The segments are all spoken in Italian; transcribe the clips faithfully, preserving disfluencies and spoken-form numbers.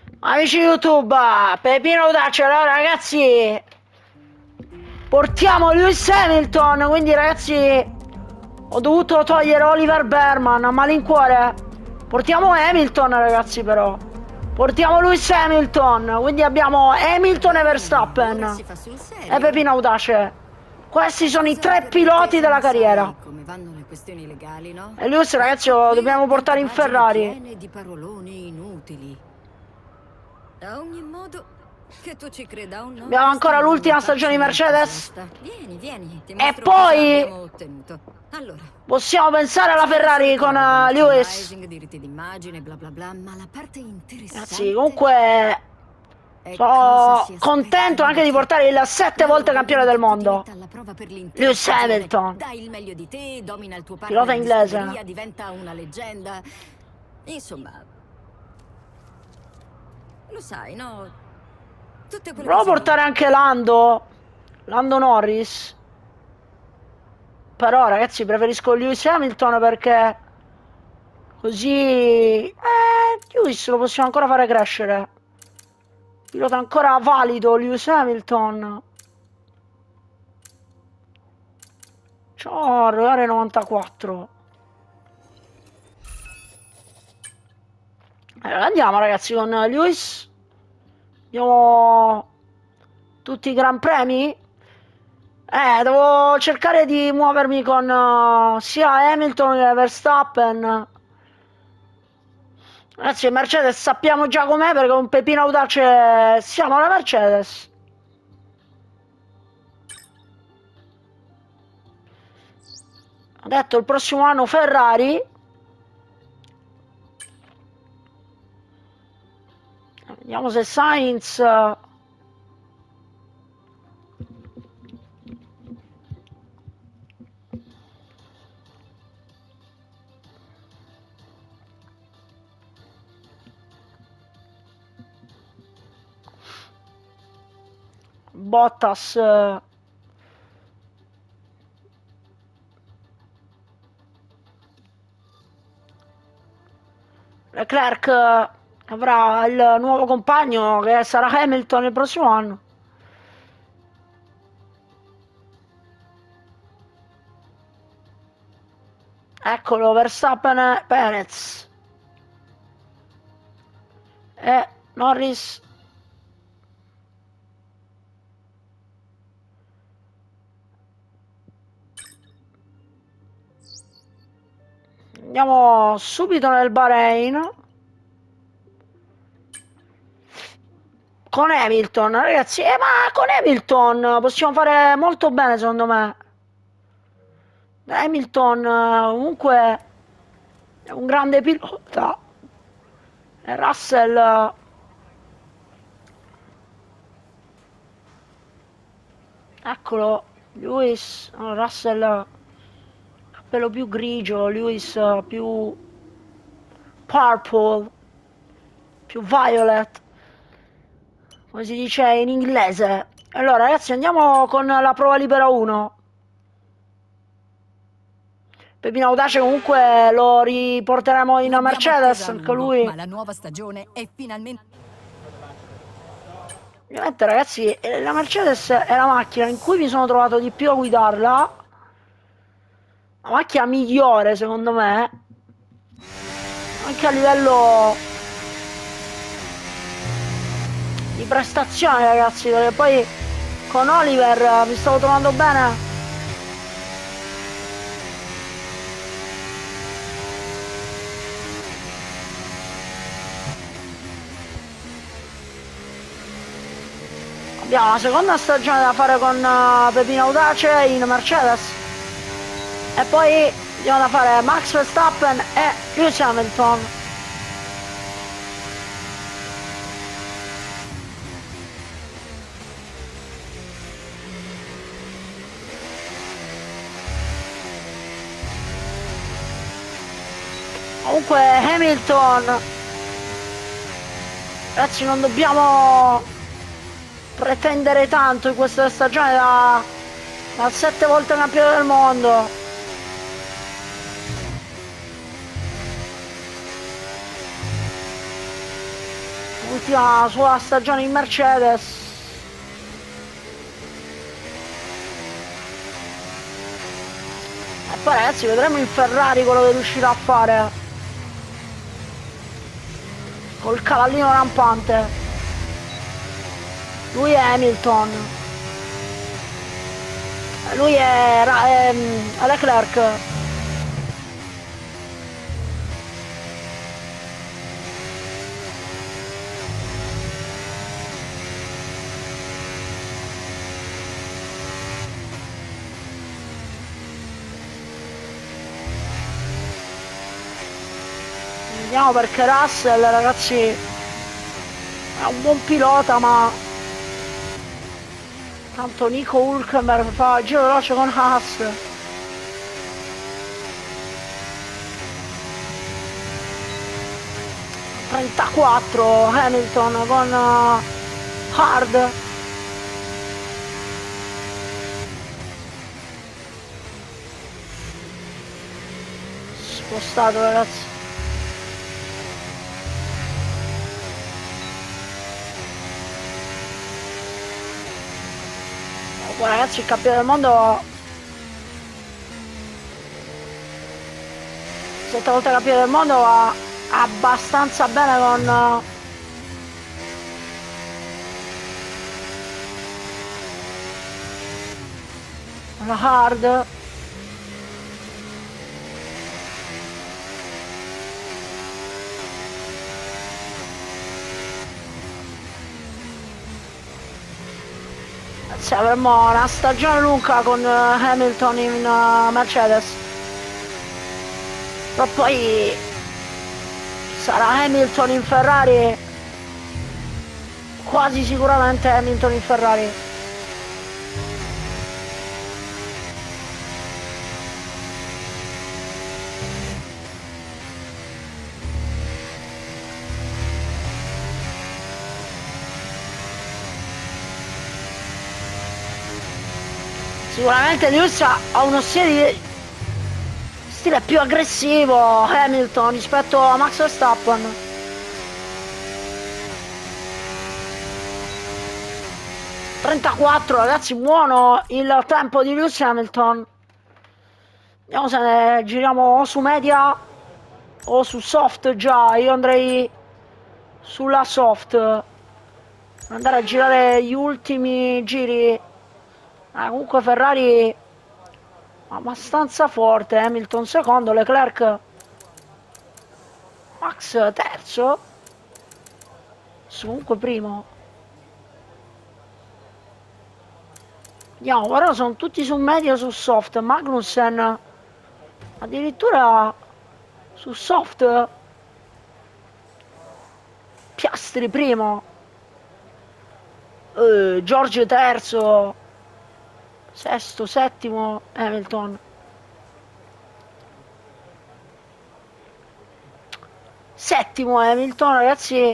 Amici YouTube, Pepino Audace, allora ragazzi, portiamo Lewis Hamilton, quindi ragazzi ho dovuto togliere Oliver Berman a malincuore. Portiamo Hamilton ragazzi però, portiamo Lewis Hamilton, quindi abbiamo Hamilton e Verstappen e Pepino Audace. Questi sono i tre piloti della carriera. Come vanno le questioni legali, no? E Lewis ragazzi lo dobbiamo portare in Ferrari. Piene di parolone inutili. A ogni modo, che tu ci creda o no, Abbiamo ancora l'ultima stagione di Mercedes. Vieni, vieni, ti E mostro poi cosa abbiamo ottenuto. Allora, possiamo pensare alla Ferrari con uh, Lewis. diritti d'immagine, bla bla bla, ma la parte interessante. Ragazzi, comunque sono contento anche di portare il sette volte campione del mondo Lewis Hamilton. Dai il meglio di te, domina il tuo Pilota inglese. diventa una leggenda. Insomma, lo sai, no? Tutte quelle Provo a cose portare anche Lando Lando Norris. Però ragazzi preferisco Lewis Hamilton perché così eh, Lewis lo possiamo ancora fare crescere. Pilota ancora valido Lewis Hamilton. Ciao, Reale novantaquattro. Allora, andiamo ragazzi con Lewis. Abbiamo tutti i gran premi. Eh, devo cercare di muovermi con uh, sia Hamilton che Verstappen. Ragazzi, Mercedes sappiamo già com'è perché con Pepino Audace siamo alla Mercedes. Ho detto il prossimo anno Ferrari. Vediamo se Sainz Bottas Leclerc avrà il nuovo compagno che sarà Hamilton il prossimo anno. Eccolo, Verstappen e Perez e Norris. Andiamo subito nel Bahrain con Hamilton, ragazzi. Eh, ma con Hamilton possiamo fare molto bene, secondo me. Hamilton comunque è un grande pilota. E Russell eccolo, Lewis, no, Russell capello più grigio, Lewis più purple, più violet, come si dice in inglese. Allora ragazzi andiamo con la prova libera uno. Pepino Audace comunque lo riporteremo in Mercedes anche lui. Ma la nuova stagione è finalmente. Ovviamente ragazzi la Mercedes è la macchina in cui mi sono trovato di più a guidarla. La macchina migliore secondo me anche a livello di prestazione ragazzi, perché poi con Oliver mi stavo trovando bene. Abbiamo la seconda stagione da fare con uh, Pepino Audace in Mercedes e poi abbiamo da fare Max Verstappen e Lewis Hamilton. Comunque Hamilton ragazzi non dobbiamo pretendere tanto in questa stagione da, da sette volte campione del mondo. ultima sua stagione in Mercedes. E poi ragazzi vedremo in Ferrari quello che riuscirà a fare col cavallino rampante. Lui è Hamilton, lui è, è, è Leclerc. Vediamo perché Russell, ragazzi, è un buon pilota, ma tanto Nico Hülkenberg fa il giro veloce con Haas. trentaquattro Hamilton con uh, Hard. Spostato, ragazzi. Oh, ragazzi, il campione del mondo, sette volte campione del mondo, va abbastanza bene con uh, la Hard. Sì, avremo una stagione lunga con uh, Hamilton in uh, Mercedes, però poi sarà Hamilton in Ferrari, quasi sicuramente Hamilton in Ferrari. Sicuramente Lewis ha uno stile, stile più aggressivo, Hamilton, rispetto a Max Verstappen. trentaquattro, ragazzi, buono il tempo di Lewis Hamilton. Vediamo se ne giriamo o su media o su soft. Già, io andrei sulla soft, andare a girare gli ultimi giri. Ah, comunque Ferrari abbastanza forte, Hamilton secondo, Leclerc, Max terzo, comunque primo. Vediamo, però sono tutti su media o su soft. Magnussen addirittura su soft. Piastri primo, uh, George terzo, sesto, settimo Hamilton. Settimo Hamilton, ragazzi.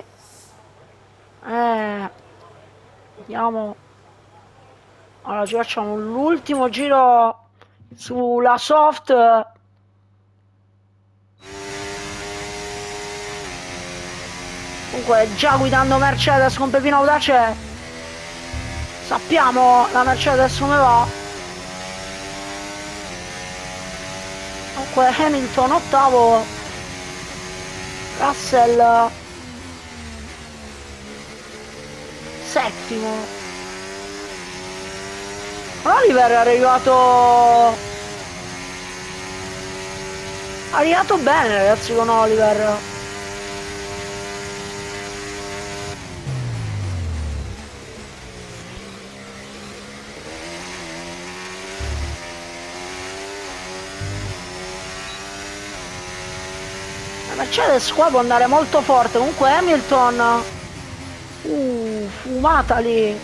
Eh, vediamo. Allora ci facciamo l'ultimo giro sulla soft. Comunque già guidando Mercedes con Pepino Audace sappiamo la Mercedes come va. Comunque Hamilton ottavo, Russell settimo. Oliver è arrivato è arrivato bene, ragazzi, con Oliver. Mercedes qua può andare molto forte. Comunque Hamilton, uh, fumata lì.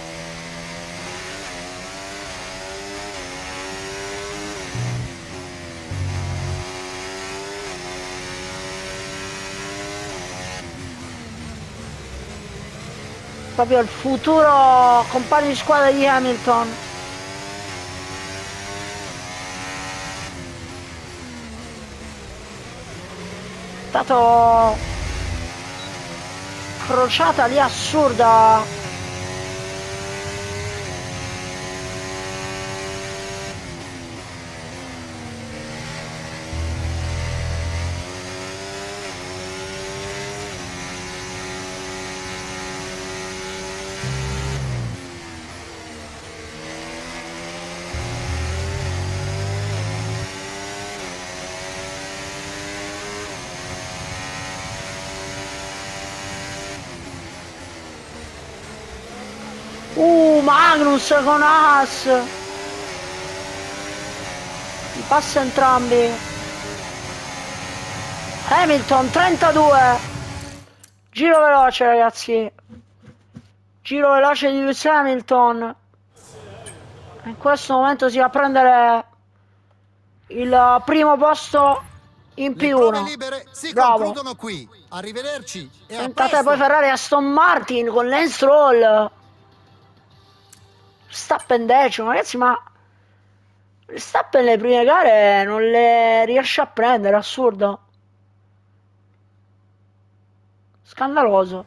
Proprio il futuro compagno di squadra di Hamilton. Stato crociata lì assurda. Uh, Magnus con As. Li passa entrambi. Hamilton trentadue. Giro veloce, ragazzi. Giro veloce di Lewis Hamilton. In questo momento si va a prendere il primo posto in P uno. Le prove libere si Bravo. concludono qui. Arrivederci e a Tentate presto. poi Ferrari e Aston Martin con Lance Stroll. Verstappen decimo, ragazzi, ma Verstappen le prime gare non le riesce a prendere, assurdo. Scandaloso.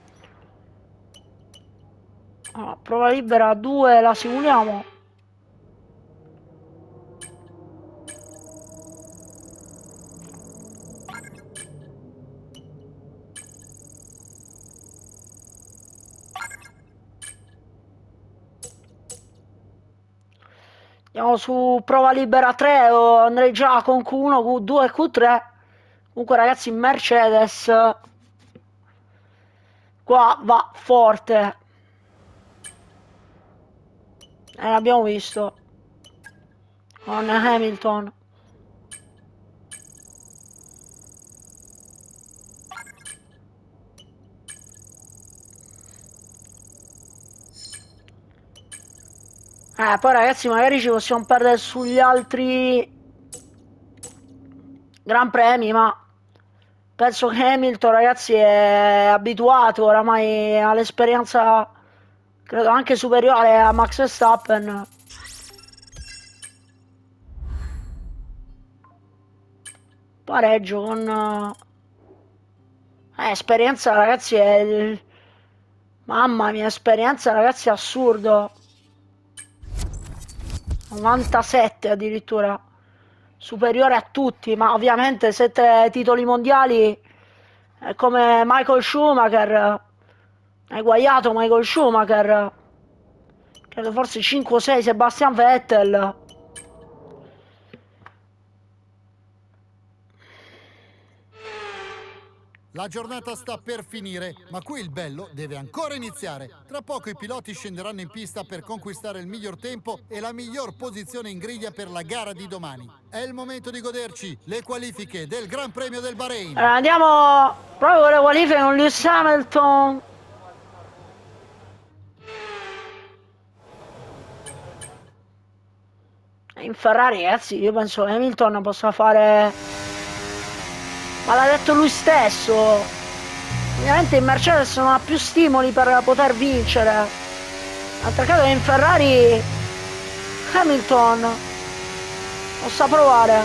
Allora, prova libera due, la simuliamo. Andiamo su prova libera tre, o andrei già con Q uno, Q due e Q tre. Comunque ragazzi, Mercedes qua va forte. E l'abbiamo visto con Hamilton. Eh, poi ragazzi magari ci possiamo perdere sugli altri Gran Premi, ma penso che Hamilton, ragazzi, è abituato oramai all'esperienza, credo anche superiore a Max Verstappen. Pareggio con... Eh, esperienza, ragazzi, è il... Mamma mia, esperienza, ragazzi, è assurdo. novantasette addirittura, superiore a tutti, ma ovviamente sette titoli mondiali è come Michael Schumacher, è guaiato Michael Schumacher, credo forse cinque o sei Sebastian Vettel. La giornata sta per finire, ma qui il bello deve ancora iniziare. Tra poco i piloti scenderanno in pista per conquistare il miglior tempo e la miglior posizione in griglia per la gara di domani. È il momento di goderci le qualifiche del Gran Premio del Bahrain. Allora, andiamo proprio con le qualifiche con Lewis Hamilton. In Ferrari, ragazzi, io penso che Hamilton possa fare... Ma l'ha detto lui stesso. Ovviamente in Mercedes non ha più stimoli per poter vincere. D'altro caso in Ferrari Hamilton possa provare.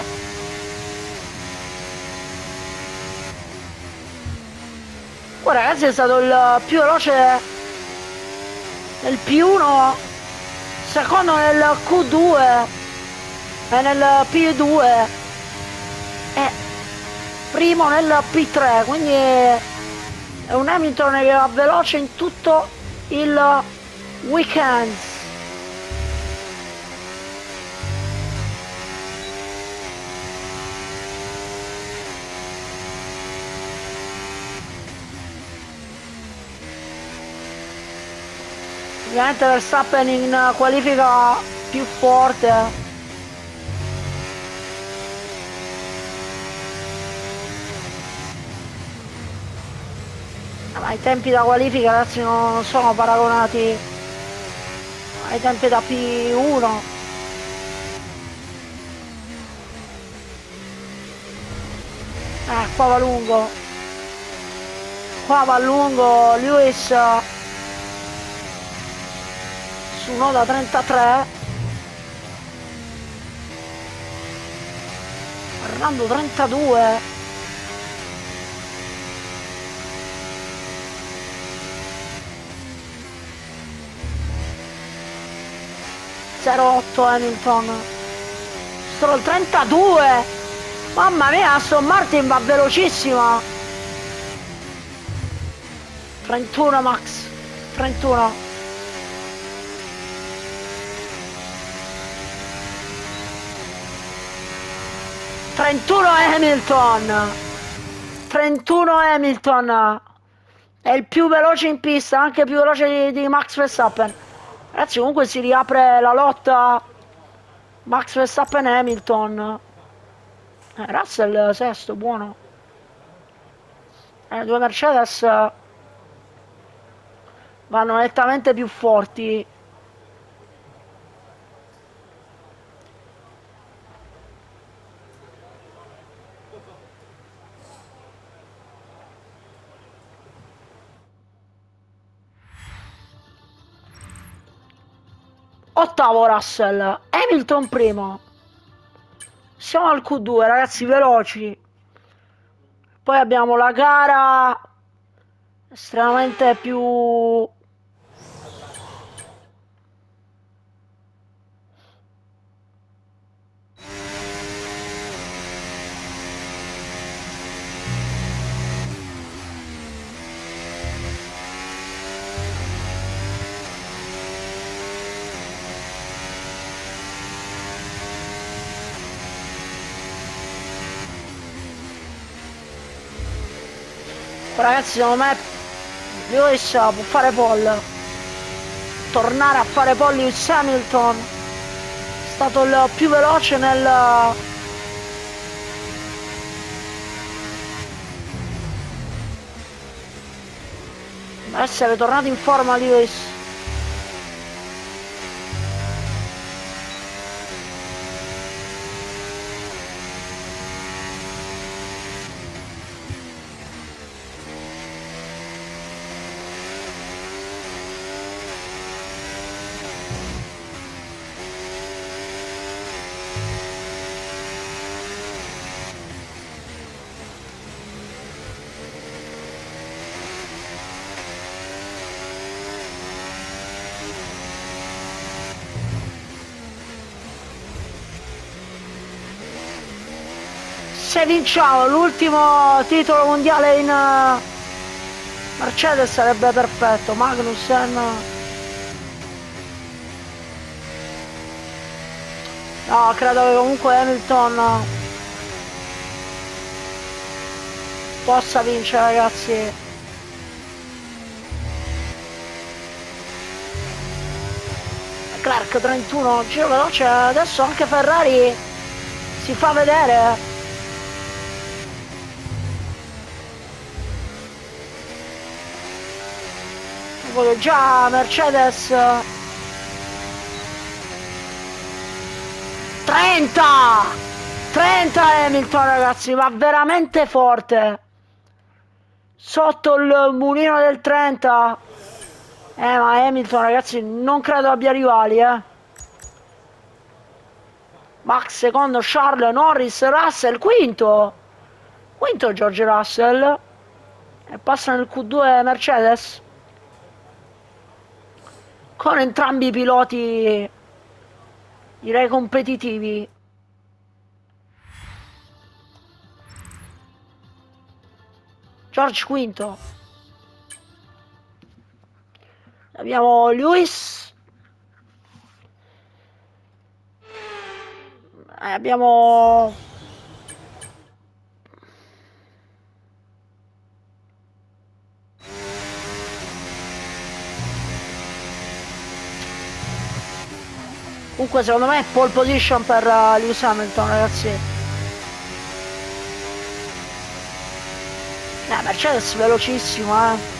Qua ragazzi è stato il più veloce nel P uno, secondo nel Q due e nel P due e primo nel P tre, quindi è un Hamilton che va veloce in tutto il weekend. Ovviamente Verstappen in qualifica più forte. Ma i tempi da qualifica ragazzi non sono paragonati ai tempi da P uno. Eh, qua va lungo. Qua va lungo Lewis su nota trentatré. Fernando trentadue. zero otto Hamilton. Stroll trentadue. Mamma mia, Aston Martin va velocissima. trentuno Max, trentuno. trentuno Hamilton. trentuno Hamilton. È il più veloce in pista, anche più veloce di, di Max Verstappen. Ragazzi, comunque si riapre la lotta Max Verstappen e Hamilton. Eh, Russell sesto, buono. Eh, due Mercedes vanno nettamente più forti. Ottavo Russell, Hamilton primo. Siamo al Q due, ragazzi, veloci. Poi abbiamo la gara estremamente più... Ragazzi, secondo me Lewis può fare pole, tornare a fare pole. Lewis Hamilton è stato il più veloce nel essere tornato in forma. Lewis se vinciamo l'ultimo titolo mondiale in uh, Mercedes sarebbe perfetto. Magnussen, no, credo che comunque Hamilton possa vincere, ragazzi. Clark trentuno, giro veloce. Adesso anche Ferrari si fa vedere. Voglio già Mercedes trenta trenta Hamilton, ragazzi, va veramente forte sotto il mulino del trenta. Eh ma Hamilton, ragazzi, non credo abbia rivali, eh. Max secondo, Charles, Norris, Russell quinto quinto George Russell, e passa nel Q due Mercedes con entrambi i piloti, direi, competitivi. George quinto. Abbiamo Lewis. E abbiamo... Comunque secondo me è pole position per uh, Lewis Hamilton, ragazzi. Eh, Mercedes velocissimo, eh.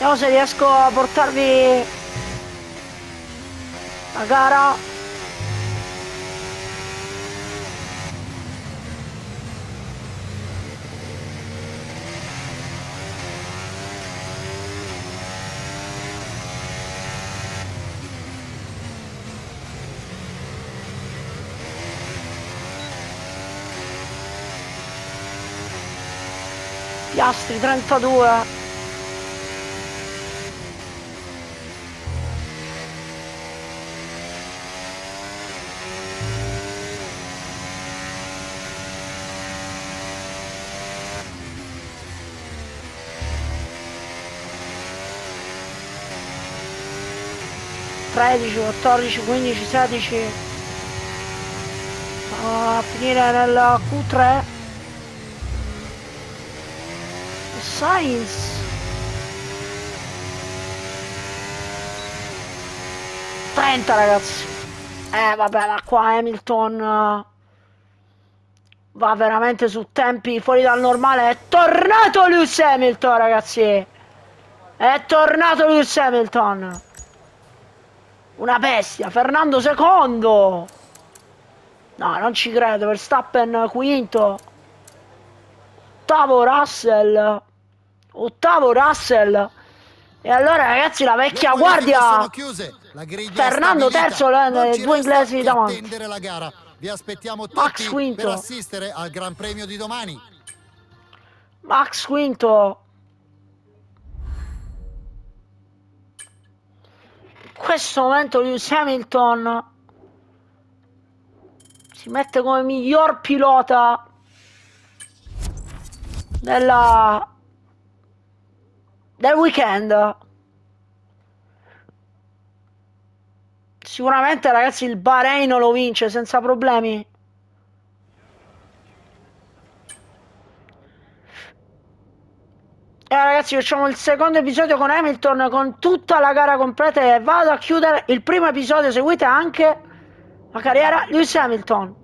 Vediamo se riesco a portarvi la gara. Piastri trentadue. tredici, quattordici, quindici, sedici. A finire nel Q tre. Sainz. trenta ragazzi. Eh vabbè, ma qua Hamilton uh, va veramente su tempi fuori dal normale. È tornato Lewis Hamilton ragazzi. È tornato Lewis Hamilton. Una bestia. Fernando secondo. No, non ci credo. Verstappen quinto. Ottavo Russell. Ottavo Russell. E allora ragazzi la vecchia guardia. Fernando terzo, le due inglesi davanti. La gara. Vi aspettiamo Max tutti quinto. per assistere al Gran Premio di domani. Max quinto. In questo momento Lewis Hamilton si mette come miglior pilota della del weekend. Sicuramente ragazzi il Bahrain lo vince senza problemi. E ragazzi facciamo il secondo episodio con Hamilton con tutta la gara completa e vado a chiudere il primo episodio. Seguite anche la carriera Lewis Hamilton.